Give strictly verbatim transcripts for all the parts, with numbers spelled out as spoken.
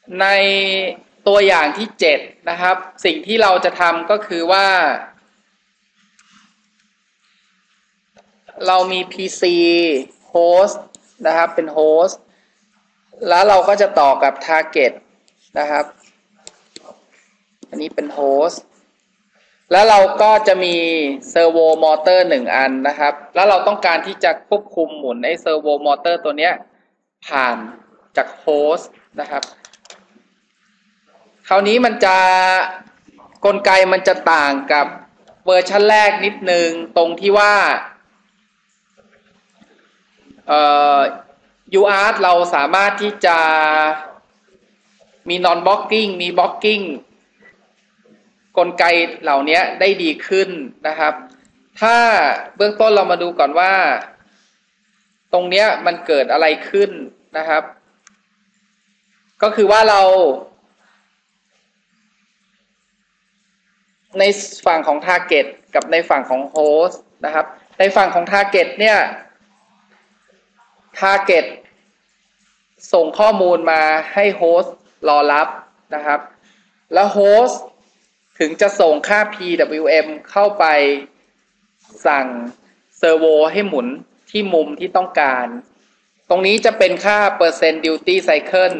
ในตัวอย่างที่เจ็ดนะครับสิ่งที่เราจะทำก็คือว่าเรามี พี ซี host นะครับเป็น host แล้วเราก็จะต่อกับ target นะครับอันนี้เป็น host แล้วเราก็จะมี servo motor หนึ่งอันนะครับแล้วเราต้องการที่จะควบคุมหมุนไอ้ servo motor ตัวเนี้ยผ่านจาก host นะครับคราวนี้มันจะกลไกมันจะต่างกับเวอร์ชันแรกนิดนึงตรงที่ว่าเอ่อ ยู อาร์ ที เราสามารถที่จะมี non blocking มี blocking กลไกเหล่านี้ได้ดีขึ้นนะครับถ้าเบื้องต้นเรามาดูก่อนว่าตรงเนี้ยมันเกิดอะไรขึ้นนะครับก็คือว่าเราในฝั่งของ target กับในฝั่งของ host นะครับในฝั่งของ target เนี่ย target ส่งข้อมูลมาให้ host รอรับนะครับแล้ว host ถึงจะส่งค่า พี ดับเบิลยู เอ็ม เข้าไปสั่งเซอร์โวให้หมุนที่มุมที่ต้องการตรงนี้จะเป็นค่าเปอร์เซ็นต์ duty cycle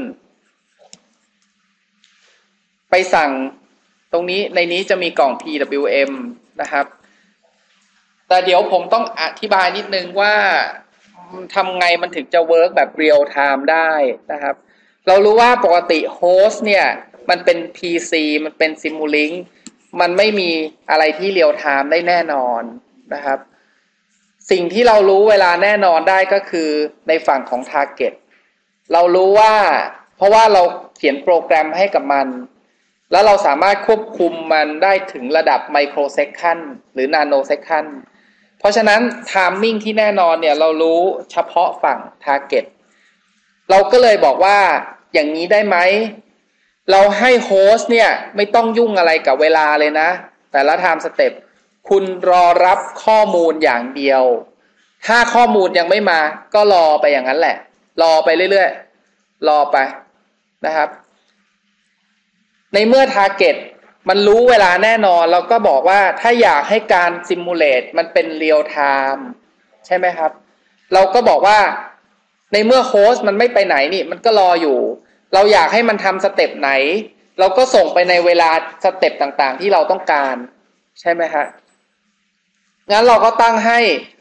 ไปสั่งตรงนี้ในนี้จะมีกล่อง พี ดับเบิลยู เอ็ม นะครับแต่เดี๋ยวผมต้องอธิบายนิดนึงว่าทำไงมันถึงจะเวิร์กแบบเรียลไทม์ได้นะครับเรารู้ว่าปกติโฮสต์เนี่ยมันเป็น พี ซี มันเป็น Simulink มันไม่มีอะไรที่เรียลไทม์ได้แน่นอนนะครับสิ่งที่เรารู้เวลาแน่นอนได้ก็คือในฝั่งของ Target เรารู้ว่าเพราะว่าเราเขียนโปรแกรมให้กับมันแล้วเราสามารถควบคุมมันได้ถึงระดับไมโครเซคันด์หรือนาโนเซคันด์เพราะฉะนั้น timing ที่แน่นอนเนี่ยเรารู้เฉพาะฝั่ง target เราก็เลยบอกว่าอย่างนี้ได้ไหมเราให้โฮสต์เนี่ยไม่ต้องยุ่งอะไรกับเวลาเลยนะแต่ละ time step คุณรอรับข้อมูลอย่างเดียวถ้าข้อมูลยังไม่มาก็รอไปอย่างนั้นแหละรอไปเรื่อยๆรอไปนะครับในเมื่อ target มันรู้เวลาแน่นอนเราก็บอกว่าถ้าอยากให้การซิมูเลตมันเป็นเรียลไทม์ใช่ไหมครับเราก็บอกว่าในเมื่อโฮสต์มันไม่ไปไหนนี่มันก็รออยู่เราอยากให้มันทำสเต็ปไหนเราก็ส่งไปในเวลาสเต็ปต่างๆที่เราต้องการใช่ไหมฮะงั้นเราก็ตั้งให้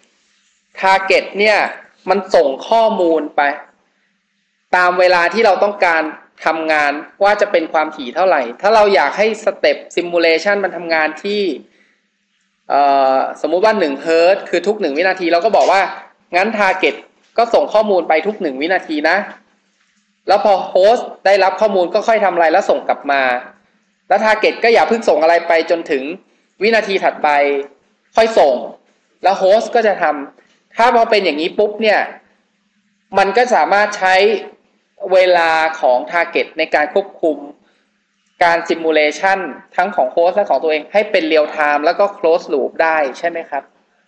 target เนี่ยมันส่งข้อมูลไปตามเวลาที่เราต้องการทำงานว่าจะเป็นความถี่เท่าไหร่ถ้าเราอยากให้สเต็ปซิมูเลชันมันทำงานที่สมมุติว่าหนึ่งเฮิร์ตซ์คือทุกหนึ่งวินาทีเราก็บอกว่างั้น target ก็ส่งข้อมูลไปทุกหนึ่งวินาทีนะแล้วพอโฮสต์ได้รับข้อมูลก็ค่อยทำอะไรแล้วส่งกลับมาแล้ว target ก็อย่าเพิ่งส่งอะไรไปจนถึงวินาทีถัดไปค่อยส่งแล้วโฮสต์ก็จะทำถ้าพอเป็นอย่างนี้ปุ๊บเนี่ยมันก็สามารถใช้เวลาของ target ในการควบคุมการ simulation ทั้งของโฮสต์และของตัวเองให้เป็น real time แล้วก็ close loop ได้ใช่ไหมครับ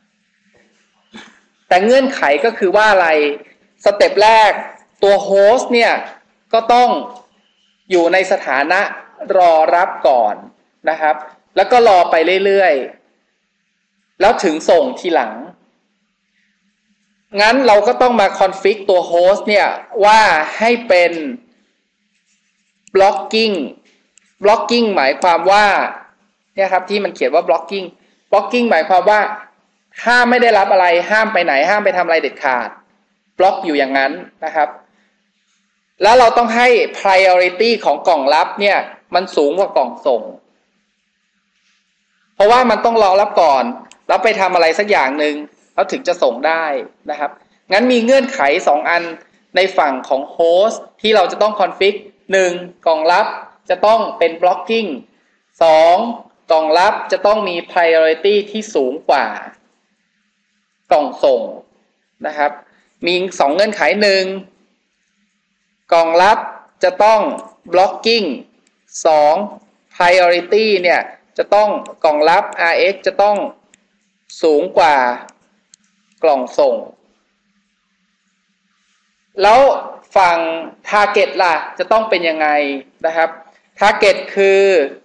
แต่เงื่อนไขก็คือว่าอะไรสเต็ปแรกตัวโฮสต์เนี่ยก็ต้องอยู่ในสถานะรอรับก่อนนะครับแล้วก็รอไปเรื่อยๆแล้วถึงส่งทีหลังงั้นเราก็ต้องมาคอนฟิกตัวโฮสต์เนี่ยว่าให้เป็น blocking blocking หมายความว่าเนี่ยครับที่มันเขียนว่า blocking blocking หมายความว่าถ้าไม่ได้รับอะไรห้ามไปไหนห้ามไปทำอะไรเด็ดขาดบล็อกอยู่อย่างนั้นนะครับแล้วเราต้องให้ priority ของกล่องรับเนี่ยมันสูงกว่ากล่องส่งเพราะว่ามันต้องรอรับก่อนแล้วไปทำอะไรสักอย่างหนึ่งแล้วถึงจะส่งได้นะครับงั้นมีเงื่อนไขสองอันในฝั่งของโฮสต์ที่เราจะต้องคอนฟิกหนึ่งกล่องรับจะต้องเป็น blocking สองกล่องรับจะต้องมี priority ที่สูงกว่ากล่องส่งนะครับมีสองเงื่อนไขหนึ่งกล่องรับจะต้อง blocking สอง priority เนี่ยจะต้องกล่องรับ อาร์ เอ็กซ์ จะต้องสูงกว่ากล่องส่งแล้วฝั่ง target ล่ะจะต้องเป็นยังไงนะครับ target คือ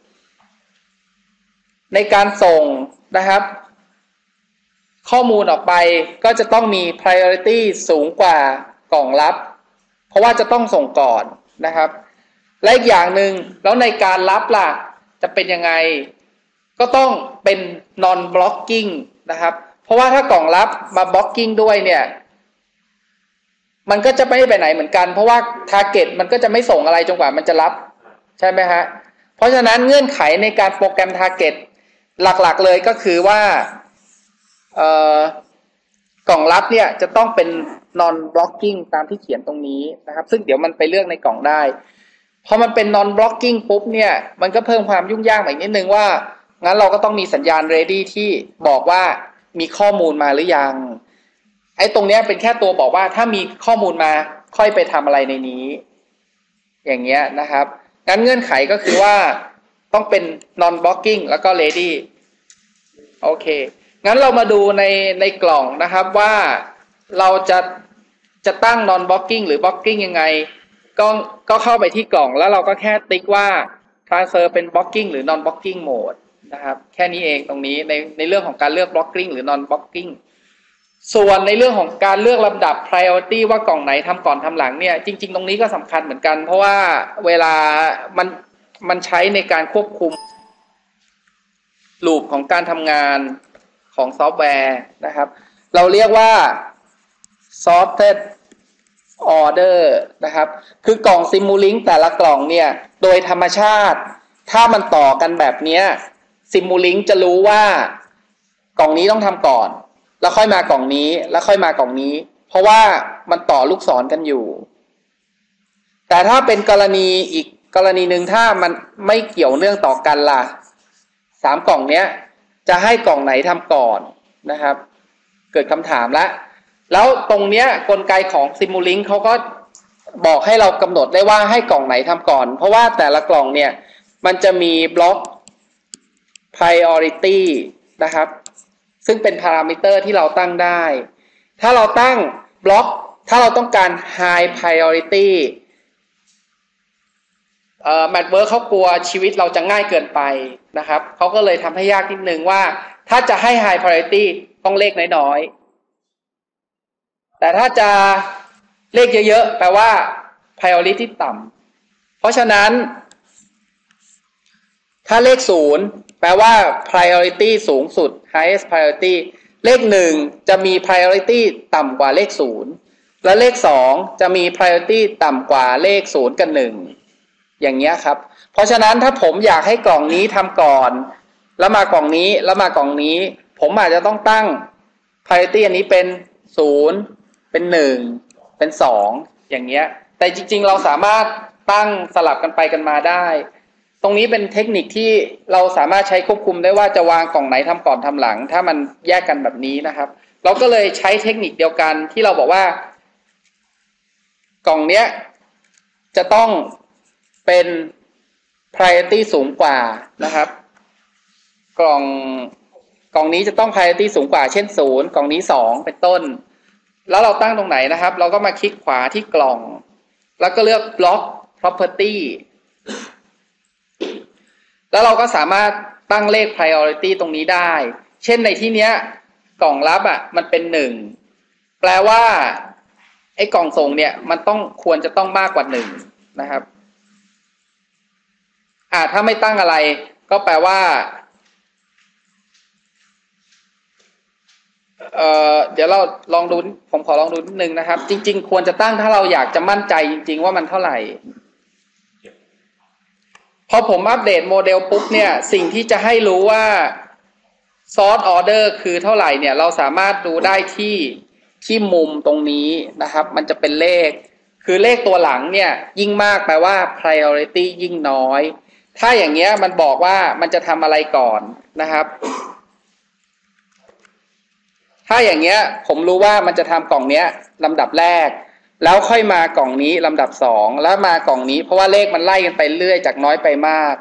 ในการส่งนะครับข้อมูลออกไปก็จะต้องมี priority สูงกว่ากล่องรับเพราะว่าจะต้องส่งก่อนนะครับและอีกอย่างหนึ่งแล้วในการรับล่ะจะเป็นยังไงก็ต้องเป็น non blocking นะครับเพราะว่าถ้ากล่องรับมา blocking ด้วยเนี่ยมันก็จะไม่ไปไหนเหมือนกันเพราะว่า target มันก็จะไม่ส่งอะไรจนกว่ามันจะรับใช่ไหมฮะเพราะฉะนั้นเงื่อนไขในการโปรแกรม target หลักๆเลยก็คือว่าเอ่อกล่องรับเนี่ยจะต้องเป็น non blocking ตามที่เขียนตรงนี้นะครับซึ่งเดี๋ยวมันไปเลือกในกล่องได้พอมันเป็น non blocking ปุ๊บเนี่ยมันก็เพิ่มความยุ่งยากอีกนิดนึงว่างั้นเราก็ต้องมีสัญญาณ ready ที่บอกว่ามีข้อมูลมาหรือยังไอ้ตรงเนี้ยเป็นแค่ตัวบอกว่าถ้ามีข้อมูลมาค่อยไปทำอะไรในนี้อย่างเงี้ยนะครับงั้นเงื่อนไขก็คือว่าต้องเป็น non blocking แล้วก็ ready โอเคงั้นเรามาดูในในกล่องนะครับว่าเราจะจะตั้ง non blocking หรือ blocking ยังไงก็ก็เข้าไปที่กล่องแล้วเราก็แค่ติ๊กว่า transfer เป็น blocking หรือ non blocking mode นะครับแค่นี้เองตรงนี้ในในเรื่องของการเลือก blocking หรือ non blocking ส่วนในเรื่องของการเลือกลำดับ priority ว่ากล่องไหนทำก่อนทำหลังเนี่ยจริงๆตรงนี้ก็สำคัญเหมือนกันเพราะว่าเวลามันมันใช้ในการควบคุมลูปของการทำงานของซอฟต์แวร์นะครับเราเรียกว่า sorted order นะครับคือกล่อง Simulink แต่ละกล่องเนี่ยโดยธรรมชาติถ้ามันต่อกันแบบนี้ Simulink จะรู้ว่ากล่องนี้ต้องทำก่อนแล้วค่อยมากล่องนี้แล้วค่อยมากล่องนี้เพราะว่ามันต่อลูกศรกันอยู่แต่ถ้าเป็นกรณีอีกกรณีหนึ่งถ้ามันไม่เกี่ยวเนื่องต่อกันล่ะสามกล่องเนี้ยจะให้กล่องไหนทำก่อนนะครับเกิดคำถามแล้วแล้วตรงเนี้ยกลไกของ Simulink เขาก็บอกให้เรากำหนดได้ว่าให้กล่องไหนทำก่อนเพราะว่าแต่ละกล่องเนี่ยมันจะมีบล็อก priority นะครับซึ่งเป็นพารามิเตอร์ที่เราตั้งได้ถ้าเราตั้งบล็อกถ้าเราต้องการ high priority เอ่อ MathWorks เขากลัวชีวิตเราจะง่ายเกินไปนะครับเขาก็เลยทำให้ยากนิดนึงว่าถ้าจะให้ high priority ต้องเลขน้อยๆแต่ถ้าจะเลขเยอะๆแปลว่า priority ต่ำเพราะฉะนั้นถ้าเลขศูนย์แปลว่า priority สูงสุด highest priority เลขหนึ่งจะมี priority ต่ำกว่าเลขศูนย์และเลขสองจะมี priority ต่ำกว่าเลขศูนย์กับหนึ่งอย่างเงี้ยครับเพราะฉะนั้นถ้าผมอยากให้กล่องนี้ทำก่อนแล้วมากล่องนี้แล้วมากล่องนี้ผมอาจจะต้องตั้ง priority อันนี้เป็นศูนย์เป็นหนึ่งเป็นสองอย่างเงี้ยแต่จริงๆเราสามารถตั้งสลับกันไปกันมาได้ตรงนี้เป็นเทคนิคที่เราสามารถใช้ควบคุมได้ว่าจะวางกล่องไหนทำก่อนทำหลังถ้ามันแยกกันแบบนี้นะครับเราก็เลยใช้เทคนิคเดียวกันที่เราบอกว่ากล่องเนี้ยจะต้องเป็น priority สูงกว่านะครับกล่องกล่องนี้จะต้อง priority สูงกว่าเช่นศูนย์กล่องนี้สองเป็นต้นแล้วเราตั้งตรงไหนนะครับเราก็มาคลิกขวาที่กล่องแล้วก็เลือก block property แล้วเราก็สามารถตั้งเลข priority ตรงนี้ได้เช่นในที่เนี้ยกล่องรับอ่ะมันเป็นหนึ่งแปลว่าไอ้กล่องส่งเนี่ยมันต้องควรจะต้องมากกว่าหนึ่งนะครับอ่าถ้าไม่ตั้งอะไรก็แปลว่าเอ่อเดี๋ยวเราลองดูผมขอลองดูนิดนึงนะครับจริงๆควรจะตั้งถ้าเราอยากจะมั่นใจจริงๆว่ามันเท่าไหร่พอผมอัปเดตโมเดลปุ๊บเนี่ยสิ่งที่จะให้รู้ว่า source order คือเท่าไหร่เนี่ยเราสามารถดูได้ที่ที่มุมตรงนี้นะครับมันจะเป็นเลขคือเลขตัวหลังเนี่ยยิ่งมากแปลว่า priority ยิ่งน้อยถ้าอย่างเงี้ยมันบอกว่ามันจะทำอะไรก่อนนะครับถ้าอย่างเงี้ยผมรู้ว่ามันจะทำกล่องเนี้ยลำดับแรกแล้วค่อยมากล่องนี้ลำดับสองแล้วมากล่องนี้เพราะว่าเลขมันไล่กันไปเรื่อยจากน้อยไปมาก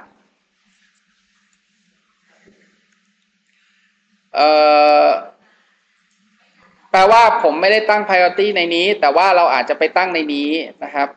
เอ่อแปลว่าผมไม่ได้ตั้ง priority ในนี้แต่ว่าเราอาจจะไปตั้งในนี้นะครับ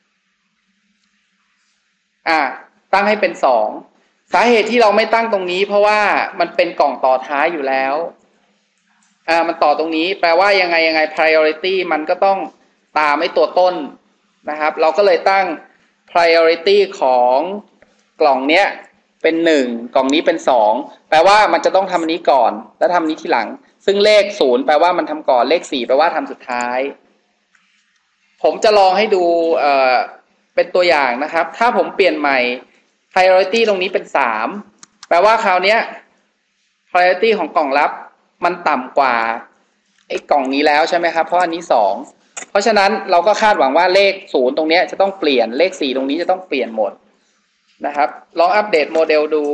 อ่าตั้งให้เป็นสองสาเหตุที่เราไม่ตั้งตรงนี้เพราะว่ามันเป็นกล่องต่อท้ายอยู่แล้วอ่ามันต่อตรงนี้แปลว่ายังไงยังไง priority มันก็ต้องตามไอ้ตัวต้นนะครับเราก็เลยตั้ง priority ของกล่องเนี้ยเป็นหนึ่งกล่องนี้เป็นสองแปลว่ามันจะต้องทำอันนี้ก่อนแล้วทำนี้ทีหลังซึ่งเลขศูนย์แปลว่ามันทำก่อนเลขสี่แปลว่าทำสุดท้ายผมจะลองให้ดูเอ่อเป็นตัวอย่างนะครับถ้าผมเปลี่ยนใหม่ priority ตรงนี้เป็นสามแปลว่าคราวนี้ priority ของกล่องรับมันต่ำกว่าไอ้กล่องนี้แล้วใช่ไหมครับเพราะอันนี้สองเพราะฉะนั้นเราก็คาดหวังว่าเลขศูนย์ตรงนี้จะต้องเปลี่ยนเลขสี่ตรงนี้จะต้องเปลี่ยนหมดนะครับลองอัปเดตโมเดลดู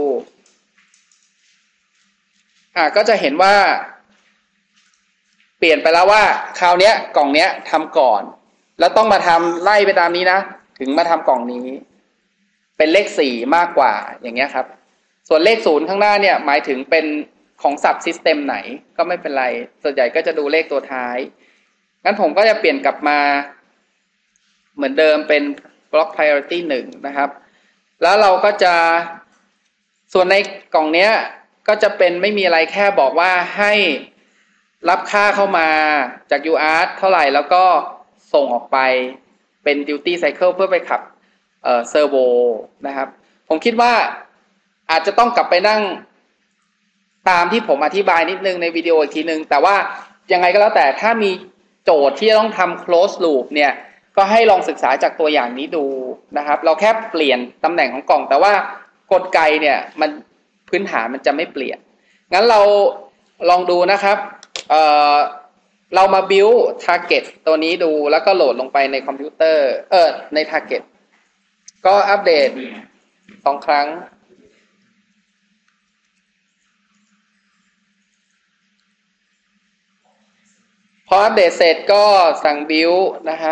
อ่าก็จะเห็นว่าเปลี่ยนไปแล้วว่าคราวนี้กล่องเนี้ยทำก่อนแล้วต้องมาทำไล่ไปตามนี้นะถึงมาทำกล่องนี้เป็นเลขสี่มากกว่าอย่างเงี้ยครับส่วนเลขศูนย์ข้างหน้าเนี่ยหมายถึงเป็นของ sub system ไหนก็ไม่เป็นไรส่วนใหญ่ก็จะดูเลขตัวท้ายงั้นผมก็จะเปลี่ยนกลับมาเหมือนเดิมเป็น block priority หนึ่งนะครับแล้วเราก็จะส่วนในกล่องเนี้ยก็จะเป็นไม่มีอะไรแค่บอกว่าให้รับค่าเข้ามาจาก ยู อาร์ ที เท่าไหร่แล้วก็ส่งออกไปเป็น duty cycle เพื่อไปขับเอ่อ servo นะครับผมคิดว่าอาจจะต้องกลับไปนั่งตามที่ผมอธิบายนิดนึงในวิดีโออีกทีนึงแต่ว่ายังไงก็แล้วแต่ถ้ามีโจทย์ที่จะต้องทำ close loop เนี่ยก็ให้ลองศึกษาจากตัวอย่างนี้ดูนะครับเราแค่เปลี่ยนตำแหน่งของกล่องแต่ว่ากลไกเนี่ยมันพื้นฐานมันจะไม่เปลี่ยนงั้นเราลองดูนะครับเอ่อเรามา build target ตัวนี้ดูแล้วก็โหลดลงไปในคอมพิวเตอร์เออใน target ก็อัปเดตสองครั้งพออัปเดตเสร็จก็สั่ง build นะครับ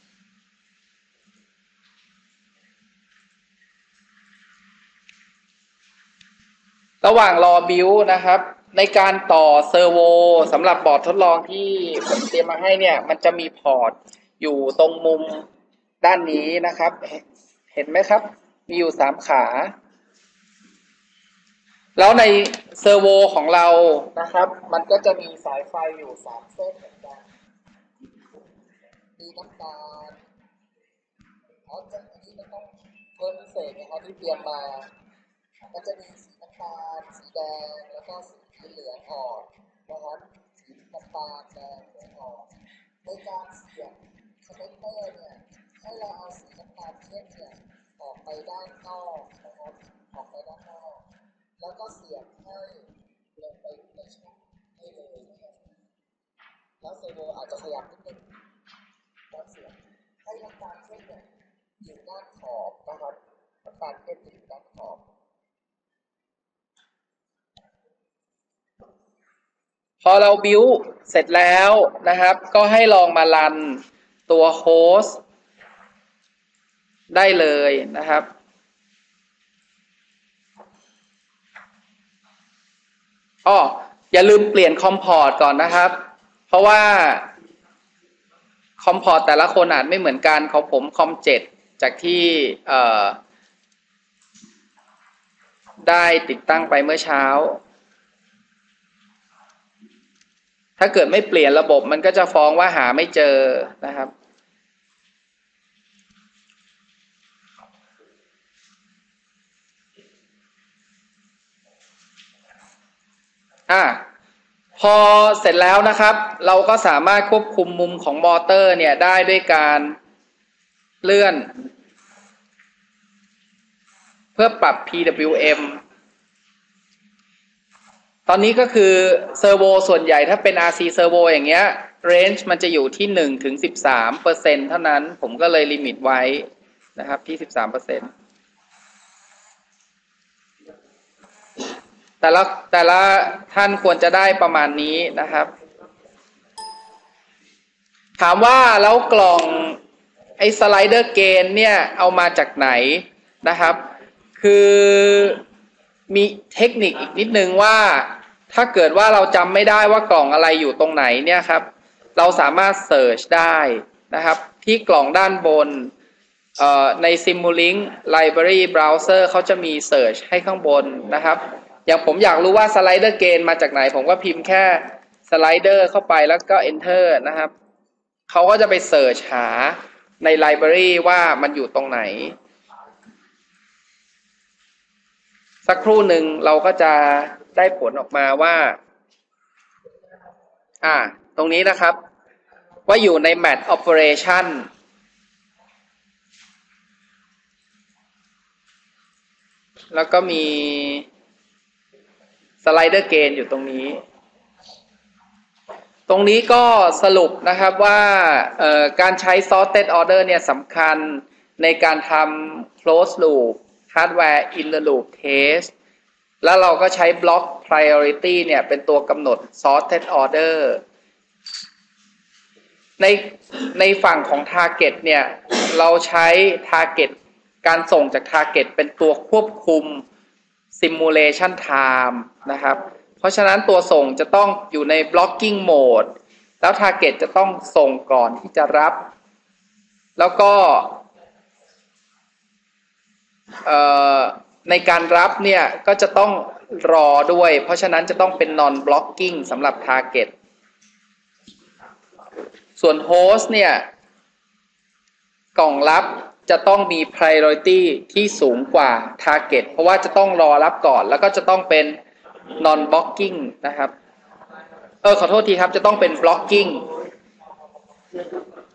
ระหว่างรอ build นะครับในการต่อเซอร์โวสำหรับบอร์ดทดลองที่ผมเตรียมมาให้เนี่ยมันจะมีพอร์ตอยู่ตรงมุมด้านนี้นะครับเห็นไหมครับมีอยู่สามขาแล้วในเซอร์โวของเรานะครับมันก็จะมีสายไฟอยู่สามเส้นเหมือนกันมีน้ำตาลอ๋ออันนี้มันต้องเพิ่มพิเศษนะครับที่เตรียมมามันจะมีสีน้ำตาลสีแดงแล้วก็สีเหลืองอ่อนนะครับสีน้ำตาลแดงเหลืองอ่อนในการเสียบคอนเนคเตอร์เนี่ยให้เราเอาสีน้ำตาลเข้มเนี่ยออกไปด้านนอกนะครับออกไปด้านนอกแล้วก็เสียบให้ลงไปในช่องให้เลยนะครับแล้วเซอร์โวอาจจะขยับนิดนึงแล้วเสียบให้น้ำตาลเข้มเนี่ยอยู่ด้านขอบนะครับน้ำตาลเข้มอยู่ด้านขอบพอเราบิวเสร็จแล้วนะครับก็ให้ลองมารันตัวโฮสต์ได้เลยนะครับอ้ออย่าลืมเปลี่ยนคอมพอร์ตก่อนนะครับเพราะว่าคอมพอร์ตแต่ละคนอาจไม่เหมือนกันของผมคอมเจ็ดจากที่เอ่อได้ติดตั้งไปเมื่อเช้าถ้าเกิดไม่เปลี่ยนระบบมันก็จะฟ้องว่าหาไม่เจอนะครับอ่ะพอเสร็จแล้วนะครับเราก็สามารถควบคุมมุมของมอเตอร์เนี่ยได้ด้วยการเลื่อนเพื่อปรับ พี ดับเบิลยู เอ็ม ตอนนี้ก็คือเซอร์โวส่วนใหญ่ถ้าเป็น อาร์ ซี เซอร์โวอย่างเงี้ยเรนจ์มันจะอยู่ที่หนึ่งถึงสิบสามเปอร์เซ็นต์เท่านั้นผมก็เลยลิมิตไว้นะครับที่ สิบสามเปอร์เซ็นต์ แต่ละแต่ละท่านควรจะได้ประมาณนี้นะครับถามว่าแล้วกล่องไอ้สไลเดอร์เกนเนี่ยเอามาจากไหนนะครับคือมีเทคนิคอีกนิดนึงว่าถ้าเกิดว่าเราจำไม่ได้ว่ากล่องอะไรอยู่ตรงไหนเนี่ยครับเราสามารถ search ได้นะครับที่กล่องด้านบนใน Simulink Library Browser เขาจะมี search ให้ข้างบนนะครับอย่างผมอยากรู้ว่า slider gain มาจากไหนผมก็พิมพ์แค่ slider เข้าไปแล้วก็ enter นะครับเขาก็จะไป search หาใน library ว่ามันอยู่ตรงไหนสักครู่หนึ่งเราก็จะได้ผลออกมาว่าอ่าตรงนี้นะครับว่าอยู่ใน match operation แล้วก็มี slider gain อยู่ตรงนี้ตรงนี้ก็สรุปนะครับว่าการใช้ sorted order เนี่ยสำคัญในการทำ closed loop hardware in the loop test แล้วเราก็ใช้ block priority เนี่ยเป็นตัวกำหนด sorted order ในในฝั่งของ target เนี่ยเราใช้ target การส่งจาก target เป็นตัวควบคุม simulation time นะครับเพราะฉะนั้นตัวส่งจะต้องอยู่ใน blocking mode แล้ว target จะต้องส่งก่อนที่จะรับแล้วก็ในการรับเนี่ยก็จะต้องรอด้วยเพราะฉะนั้นจะต้องเป็น non blocking สำหรับ target ส่วน host เนี่ยกล่องรับจะต้องมี priority ที่สูงกว่า target เพราะว่าจะต้องรอรับก่อนแล้วก็จะต้องเป็นnon blocking นะครับเออขอโทษทีครับจะต้องเป็น blocking